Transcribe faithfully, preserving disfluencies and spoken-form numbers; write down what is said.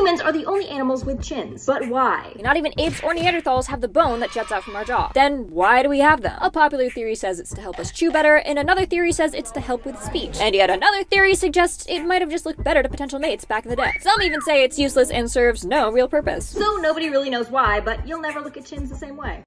Humans are the only animals with chins. But why? Not even apes or Neanderthals have the bone that juts out from our jaw. Then why do we have them? A popular theory says it's to help us chew better, and another theory says it's to help with speech. And yet another theory suggests it might have just looked better to potential mates back in the day. Some even say it's useless and serves no real purpose. So nobody really knows why, but you'll never look at chins the same way.